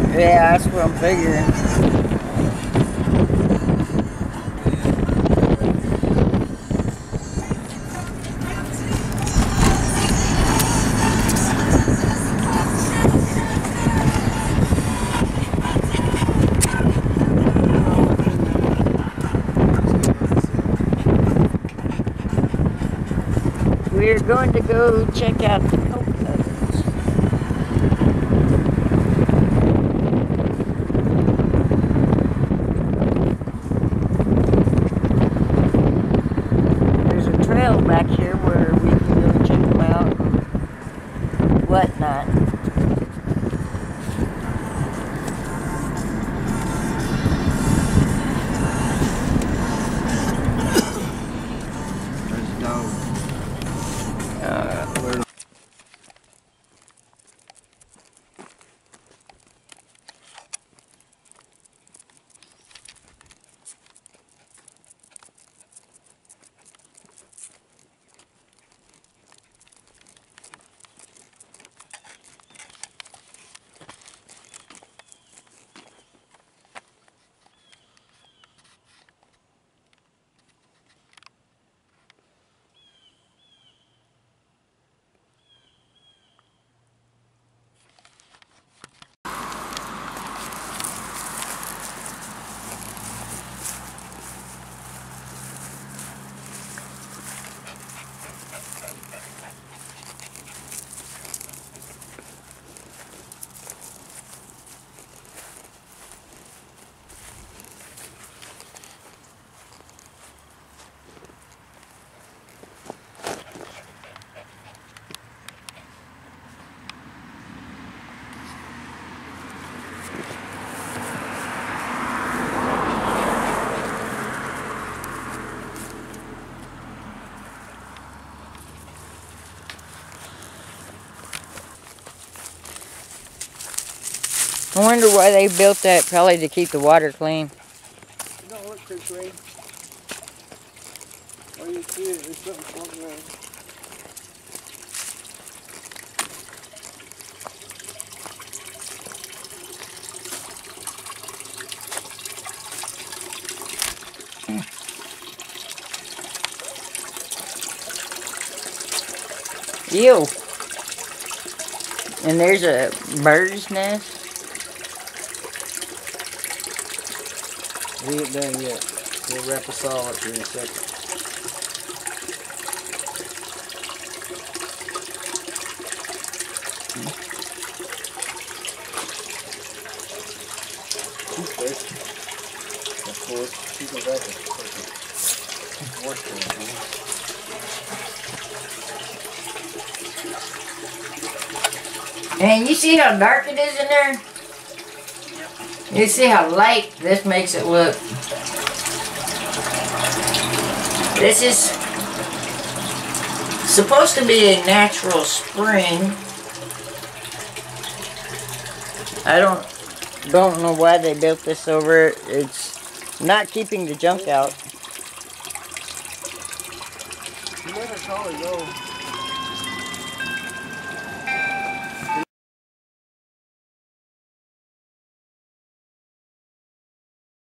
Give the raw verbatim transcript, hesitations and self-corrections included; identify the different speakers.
Speaker 1: Yeah, that's what I'm figuring. We're going to go check out the Koch ovens. There's a trail back here where we can go check them out and whatnot.
Speaker 2: There's a dog.
Speaker 1: Uh, I wonder why they built that, probably to keep the water clean.
Speaker 2: It don't look too clean. All you see is there's something floating around.
Speaker 1: Ew. And there's a bird's nest.
Speaker 2: We ain't done yet. We'll wrap us all up here in a second. She's thirsty. Of course, she's a record. Work for it,
Speaker 1: And you see how dark it is in there? You see how light this makes it look. This is supposed to be a natural spring. I don't don't know why they built this over it. It's not keeping the junk out.
Speaker 2: You never call it go.